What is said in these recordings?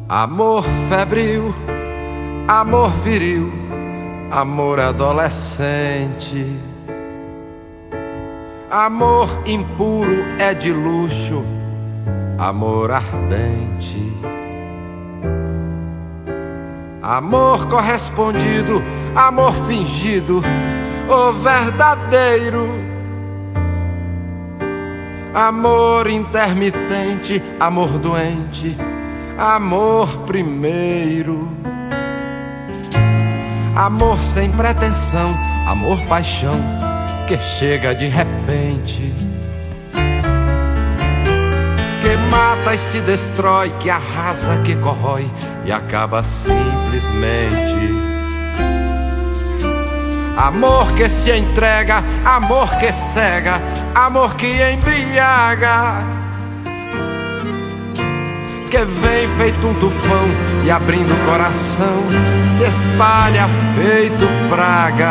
Amor febril, amor viril, amor adolescente. Amor impuro é de luxo, amor ardente. Amor correspondido, amor fingido ou verdadeiro. Amor intermitente, amor doente, amor primeiro. Amor sem pretensão, amor paixão, que chega de repente, que mata e se destrói, que arrasa, que corrói e acaba simplesmente. Amor que se entrega, amor que cega, amor que embriaga, que vem feito um tufão e abrindo o coração se espalha feito praga.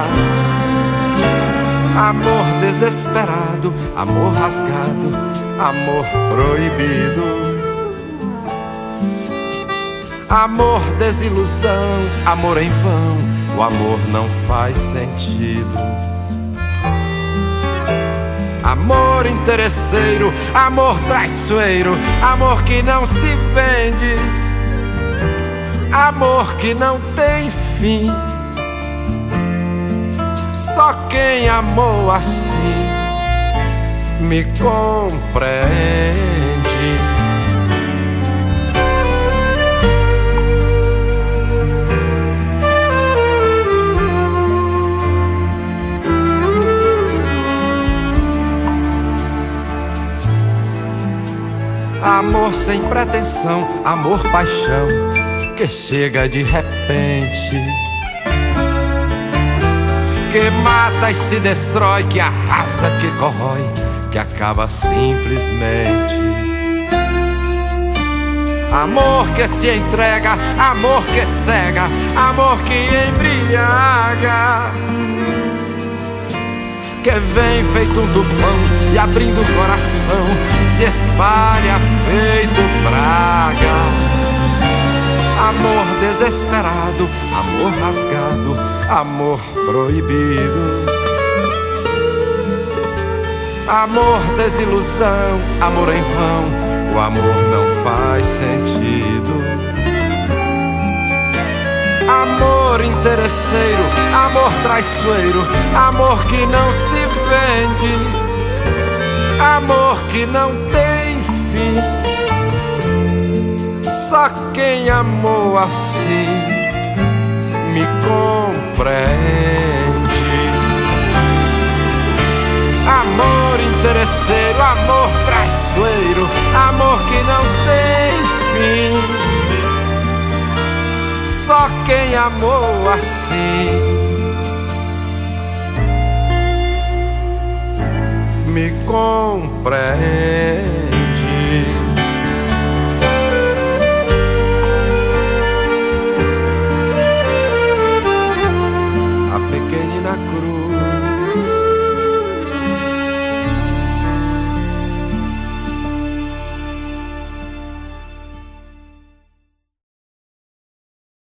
Amor desesperado, amor rasgado, amor proibido. Amor desilusão, amor em vão, o amor não faz sentido. Amor interesseiro, amor traiçoeiro, amor que não se vende, amor que não tem fim. Só quem amou assim me compreende. Amor sem pretensão, amor paixão, que chega de repente, que mata e se destrói, que arrasa, que corrói, que acaba simplesmente. Amor que se entrega, amor que cega, amor que embriaga, que vem feito um tufão e abrindo o coração se espalha feito praga. Amor desesperado, amor rasgado, amor proibido. Amor desilusão, amor em vão, o amor não faz sentido. Amor interesseiro, amor traiçoeiro, amor que não se vende, amor que não tem fim. Só quem amou assim me compreende. Amor interesseiro, amor traiçoeiro, amor que não tem fim. Só quem amou assim me compreende.